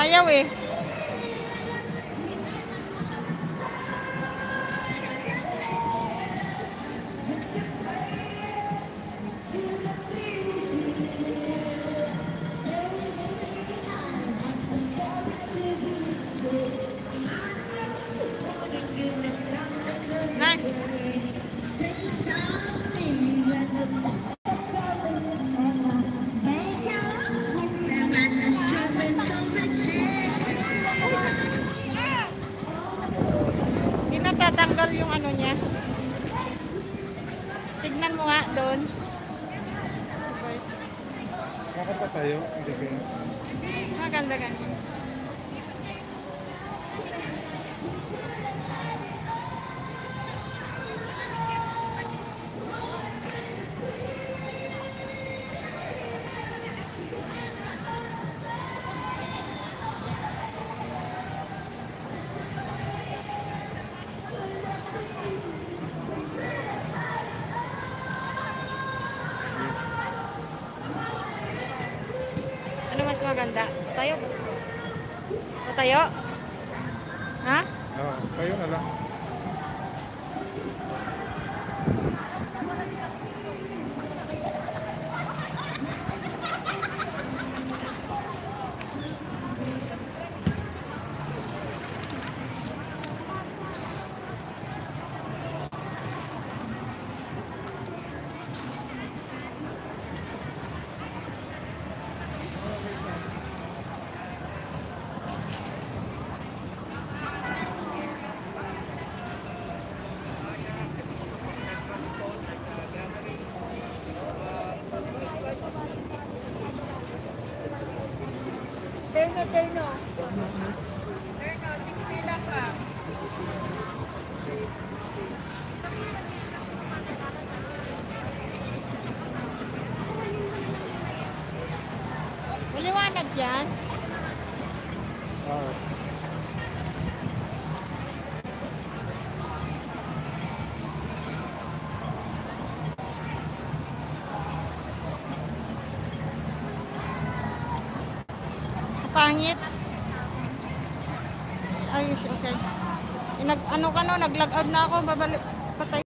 Ayaw eh. Nay. Hindi natatanggal yung ano niya. Tignan mo nga doon. Kakanta tayo? Hindi ko. Maganda ka. Ano mas maganda? Tayo? O tayo? Ha? Oo, tayo na lang. Terno. Terno, 60 lang pa. Maliwanag yan. Oo. Pangit. Ayos, okay. Ano ka no, nag-log out na ako, babalik. Patay.